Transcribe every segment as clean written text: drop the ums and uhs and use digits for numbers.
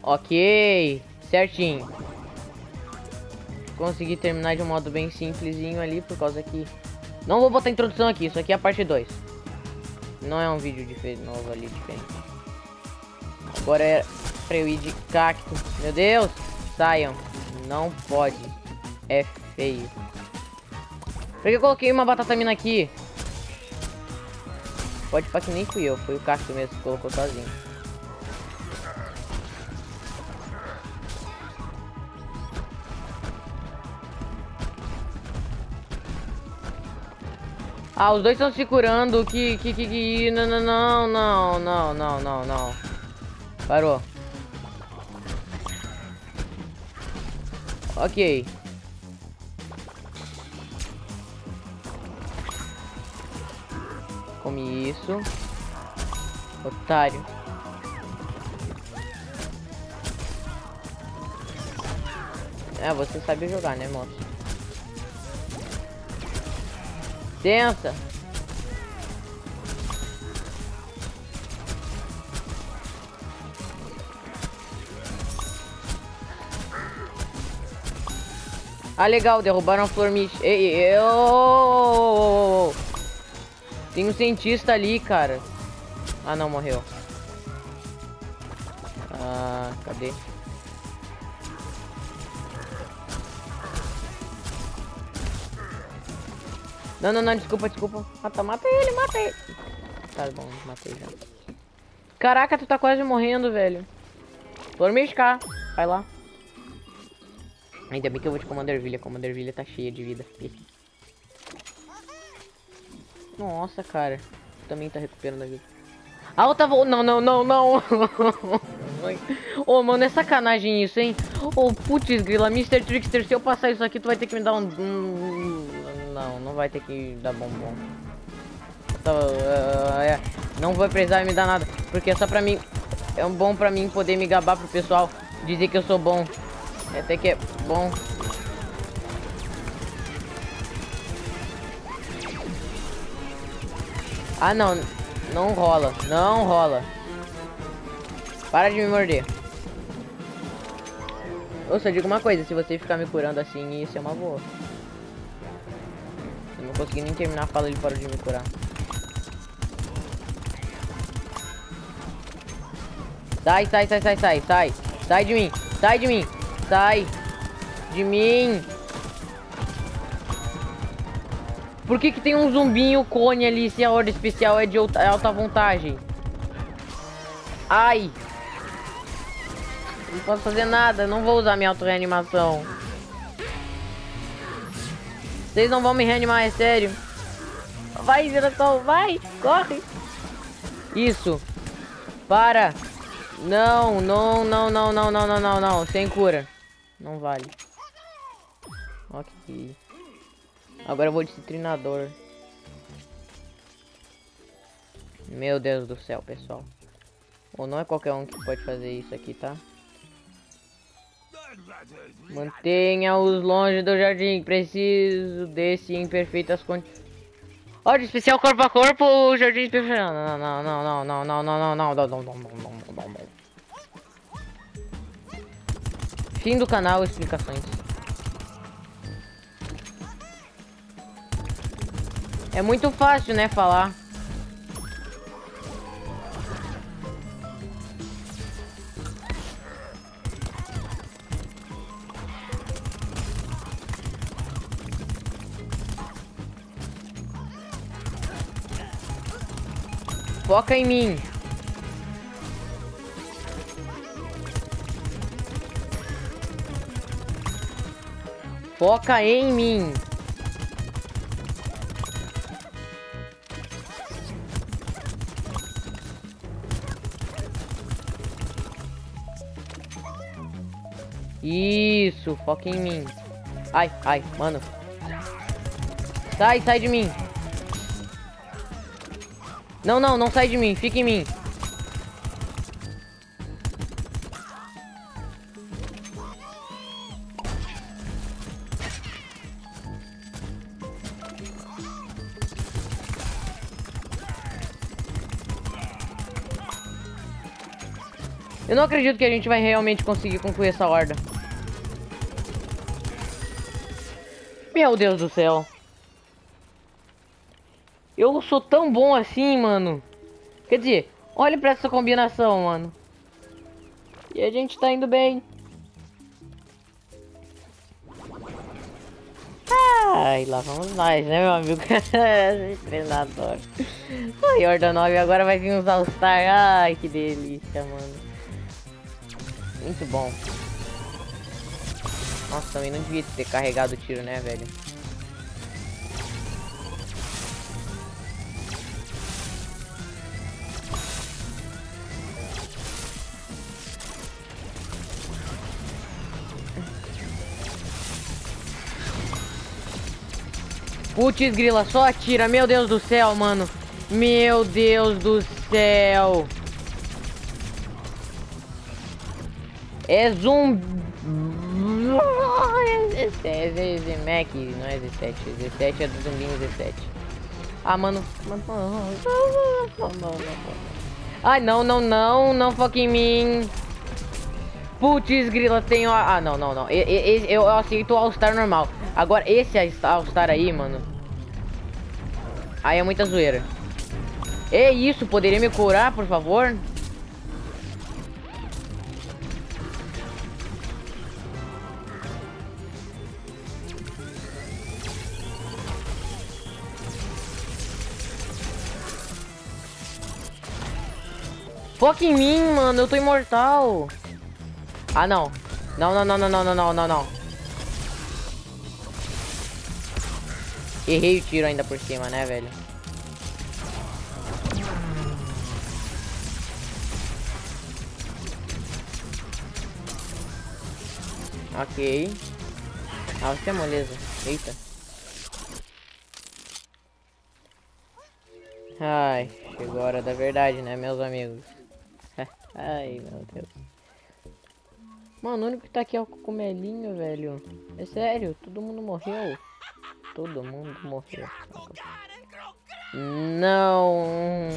Ok, certinho. Consegui terminar de um modo bem simplesinho ali, por causa que... Não vou botar introdução aqui, isso aqui é a parte 2. Não é um vídeo novo ali, diferente. Agora é pra eu ir de cacto. Meu Deus, saiam. Não pode. É feio. Por que eu coloquei uma batatamina aqui? Pode falar que nem fui eu, foi o cacto mesmo que colocou sozinho. Ah, os dois estão se curando. Não. Parou. Ok. Come isso. Otário. É, você sabe jogar, né, moço? Licença. Ah, legal, derrubaram a Flormich. Ei, tem um cientista ali, cara. Ah, não, morreu. Ah, cadê? Não, desculpa. Mata ele. Tá bom, matei já. Caraca, tu tá quase morrendo, velho. Flormich cá, vai lá. Ainda bem que eu vou de Commander Villa. Commander Villa tá cheia de vida. Nossa, cara. Também tá recuperando a vida. Ah, eu tava... Não. Ô, mano, é sacanagem isso, hein? Ô, putz, grila. Mr. Trickster, se eu passar isso aqui, tu vai ter que me dar um... Não vai ter que dar bombom. Não vai precisar me dar nada. Porque é só pra mim... É um bom pra mim poder me gabar pro pessoal. Dizer que eu sou bom. Até que é bom. Ah, não rola. Para de me morder. Eu só digo uma coisa, se você ficar me curando assim, isso é uma boa. Eu não consegui nem terminar a fala, ele parou de me curar. Sai. Sai de mim. Sai de mim. Por que tem um zumbinho cone ali se a ordem especial é de alta vantagem? Ai. Não posso fazer nada, não vou usar minha auto-reanimação. Vocês não vão me reanimar, é sério. Vai, girassol, vai, corre. Isso. Para. Não, sem cura. Não vale. Ok. Agora eu vou de citrinador. Meu Deus do céu, pessoal. Ou não é qualquer um que pode fazer isso aqui, tá? Mantenha-os longe do jardim. Preciso desse em perfeitas condições. Ordem especial corpo a corpo, o jardim especial. Não. Fim do canal, explicações. É muito fácil, né, falar. Foca em mim. Foca em mim. Isso, foca em mim. Ai, mano. Sai de mim. Não sai de mim, fica em mim. Eu não acredito que a gente vai realmente conseguir concluir essa horda. Meu Deus do céu. Eu sou tão bom assim, mano. Quer dizer, olha pra essa combinação, mano. E a gente tá indo bem. Ai, lá vamos nós, né, meu amigo? Treinador. Ai, Horda 9, agora vai vir uns All-Star. Ai, que delícia, mano. Muito bom. Nossa, também não devia ter carregado o tiro, né, velho? Putz, grila, só atira. Meu Deus do céu, mano. Meu Deus do céu. É zumbi. É Z-Mac, não é Z7. Z7 é do zumbinho Z7. Ah, mano. Ai, não, não, não. Não fucking mim. Putz, grila, tenho... Ah, não, não, não. Eu aceito o All-Star normal. Agora, esse All-Star aí, mano. Aí é muita zoeira. É isso, poderia me curar, por favor? Foca em mim, mano, eu tô imortal. Ah, não. Não, não, não, não, não, não, não, não. Errei o tiro ainda por cima, né, velho? Ok. Ah, você é moleza. Eita. Ai, chegou a hora da verdade, né, meus amigos? Ai, meu Deus. Mano, o único que tá aqui é o cogumelinho, velho. É sério, todo mundo morreu. Todo mundo morreu. Não.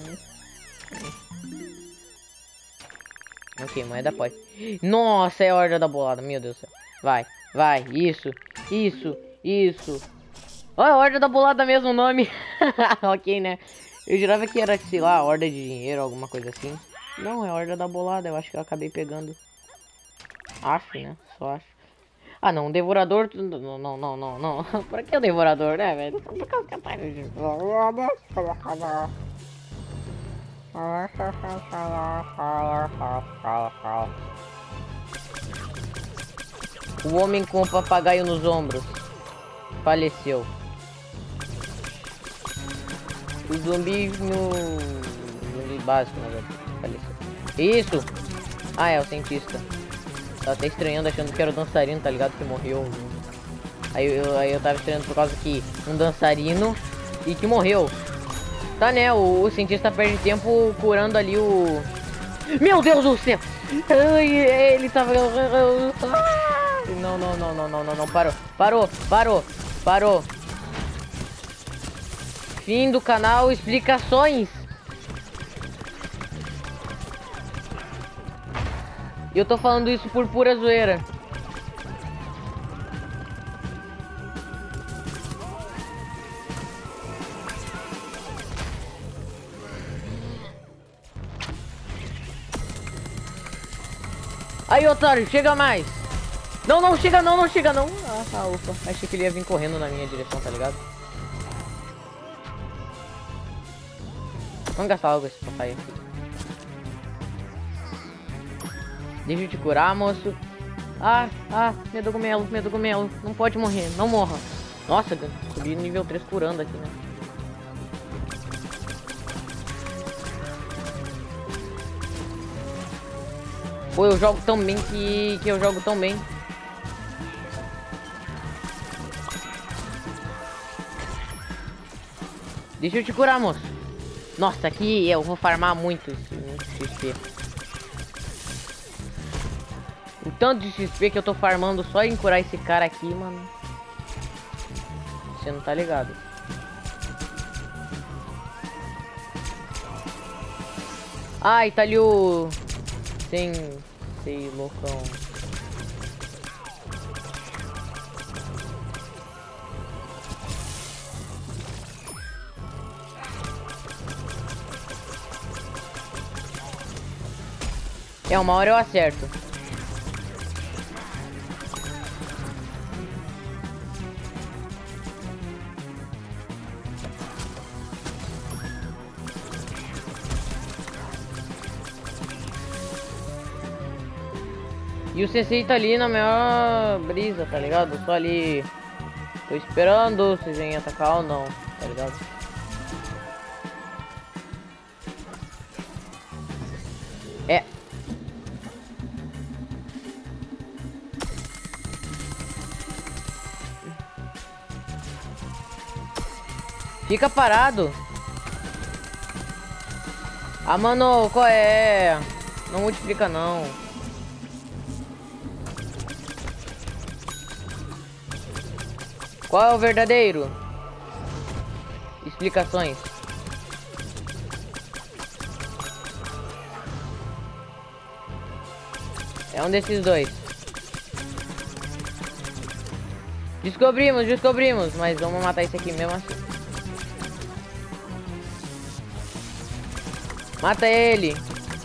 Ok, moeda pode. Nossa, é a horda da bolada, meu Deus do céu. Vai, vai, isso, isso, isso. Ó, a horda da bolada mesmo o nome. Ok, né? Eu jurava que era, sei lá, horda de dinheiro, alguma coisa assim. Não, é a horda da bolada, eu acho que eu acabei pegando. Acho, né? Só acho. Ah, não, um devorador... Não, não, não, não, não. Por que o devorador, né, velho? Por que eu capaz de... O homem com o papagaio nos ombros faleceu. O zumbi no... zumbi básico, na verdade, faleceu. Isso! Ah, é o cientista. Tava até estranhando, achando que era o dançarino, tá ligado? Que morreu. Aí eu tava estranhando por causa que um dançarino e que morreu. Tá, né? O cientista perde tempo curando ali o... Meu Deus do céu! Ai, ele tava... Não, não, não, não, não, não, não. Parou, parou, parou, parou. Fim do canal, explicações. E eu tô falando isso por pura zoeira. Aí, otário, chega mais. Não, não, chega não, não chega não. Ah, ufa. Achei que ele ia vir correndo na minha direção, tá ligado? Vamos gastar algo esse papai aqui. Deixa eu te curar, moço. Ah, meu cogumelo. Não pode morrer, não morra. Nossa, subi nível 3 curando aqui, né? Pô, eu jogo tão bem que eu jogo tão bem. Deixa eu te curar, moço. Nossa, aqui eu vou farmar muito XP. O tanto de XP que eu tô farmando só em curar esse cara aqui, mano. Você não tá ligado. Ai, tá ali o sem ser loucão. É, uma hora eu acerto. E o Sensei tá ali na maior brisa, tá ligado? Só ali. Tô esperando vocês vêm atacar ou não, tá ligado? É. Fica parado. Ah, mano, qual é? Não multiplica não. Qual é o verdadeiro? Explicações. É um desses dois. Descobrimos, mas vamos matar esse aqui mesmo assim. Mata ele.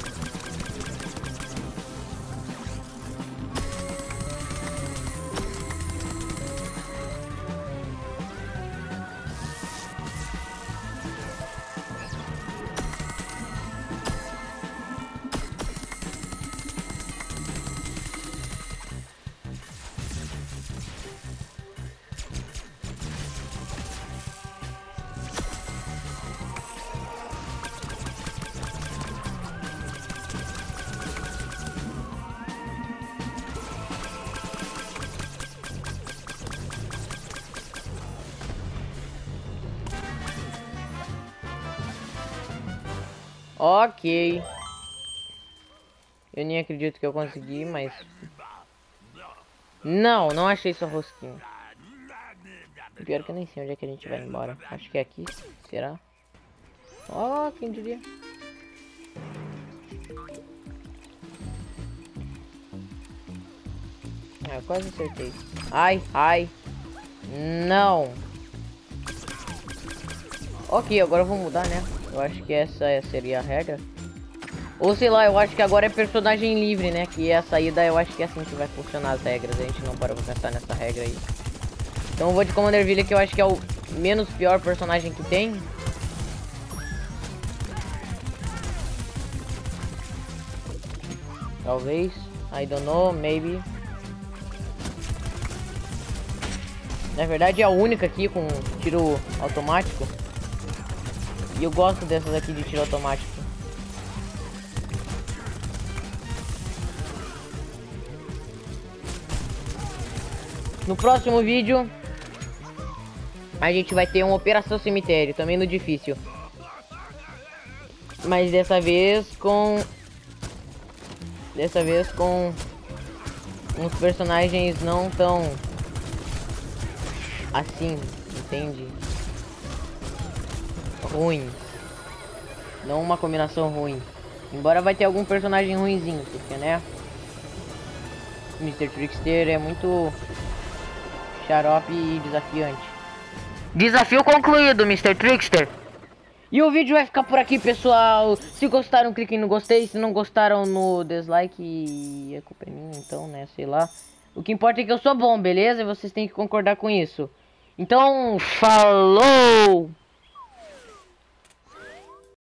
Ok. Eu nem acredito que eu consegui, mas... Não achei sua rosquinha. Pior que eu nem sei onde é que a gente vai embora. Acho que é aqui. Será? Ó, quem diria? Eu quase acertei. Ai. Não. Ok, agora eu vou mudar, né? Eu acho que essa seria a regra. Ou sei lá, eu acho que agora é personagem livre, né? Que é a saída, eu acho que é assim que vai funcionar as regras. A gente não parou pra pensar nessa regra aí. Então eu vou de Commander Villa, que eu acho que é o menos pior personagem que tem. Talvez. I don't know, maybe. Na verdade é a única aqui com tiro automático. E eu gosto dessas aqui de tiro automático. No próximo vídeo a gente vai ter uma Operação Cemitério, também no difícil. Mas dessa vez com uns personagens não tão assim, entende? Ruim. Não uma combinação ruim. Embora vai ter algum personagem ruinzinho, porque né? Mr. Trickster é muito xarope e desafiante. Desafio concluído, Mr. Trickster. E o vídeo vai ficar por aqui, pessoal. Se gostaram, cliquem no gostei. Se não gostaram, no dislike. E a culpa é minha, então, né? Sei lá. O que importa é que eu sou bom, beleza? E vocês têm que concordar com isso. Então, falou!